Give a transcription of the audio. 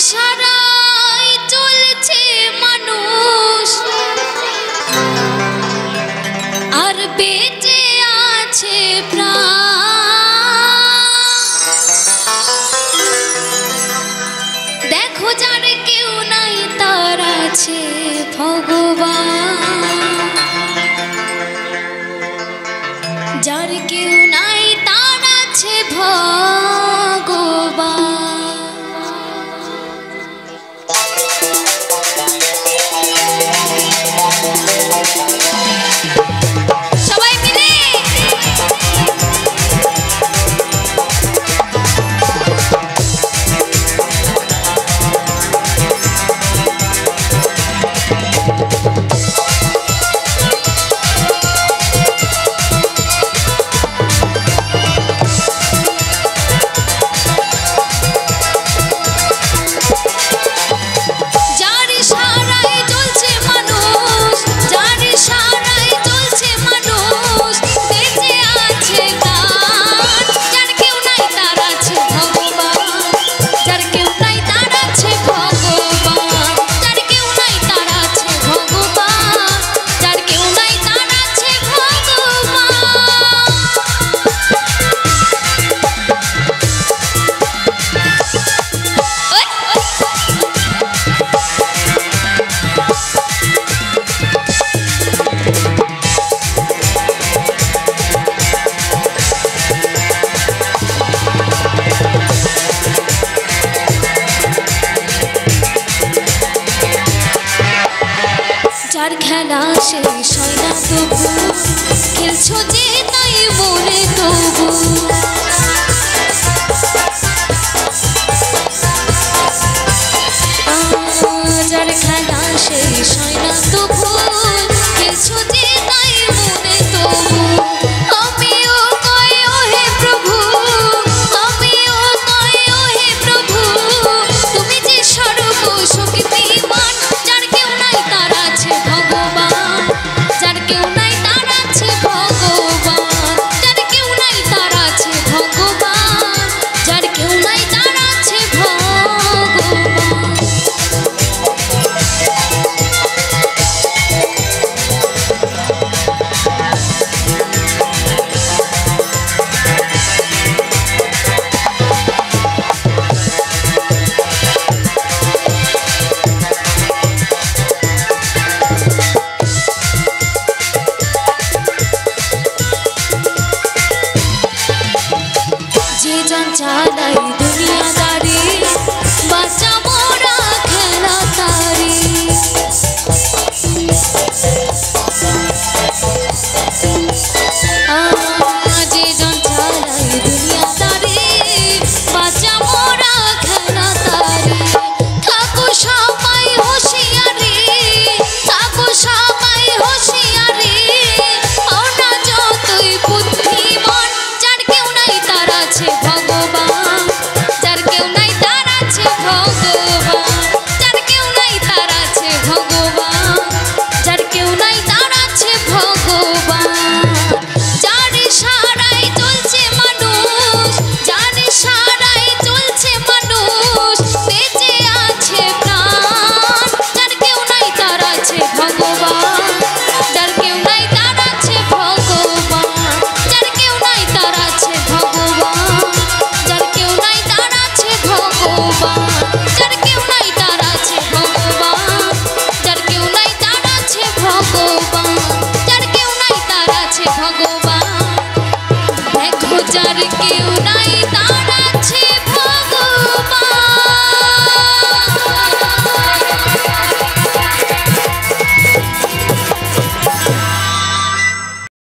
ইশারায় চলছে মানুষ আর বেঁচে আছে প্রাণ। দেখো যার কেউ নাই তার আছে ভগবান, যার কেউ নাই তার আছে ভগবান। যার খেলা শেষ হয় না তবু খেলছো যে তাই মনে তবু, যার খেলা শেষ হয় না তবু খেলছো যে তাই মনে তবু। আমিও কই ও হে প্রভু, আমিও কই ও হে প্রভু, তুমি যে সর্বশক্তিমান, যার কেউ নাই তার আছে ভগবান, যার কেউ নাই তার আছে ভগবান, যার কেউ নাই তার আছে ভগবান, যার কেউ নাই তার আছে ভগবান। যে জন চালাই দুনিয়াদারি বাঁচা মোরা খেলা তারি, যে জন চালাই দুনিয়াদারি বাঁচা মোরা খেলা তারি। থাকো সবাই হুঁশিয়ারি, থাকো সবাই হুঁশিয়ারি, ওরা যতই বুদ্ধিমান, যার কেউ নাই তার আছে ভগবান, যার কেউ নাই তার আছে ভগবান, যার কেউ নাই তার আছে ভগবান, যার কেউ নাই তার আছে ভগবান। যার ইশারায় চলছে মানুষ, যার ইশারায় চলছে মানুষ বেঁচে আছে প্রাণ, যার কেউ নাই তার আছে ভগবান, যার কেউ নাই তার আছে ভগবান, যার কেউ নাই তার আছে ভগবান, যার কেউ নাই তার আছে ভগবান, যার কেউ নাই তার আছে ভগবান, যার কেউ নাই তার আছে ভগবান, যার কেউ নাই তার আছে ভগবান। দেখো যার কেউ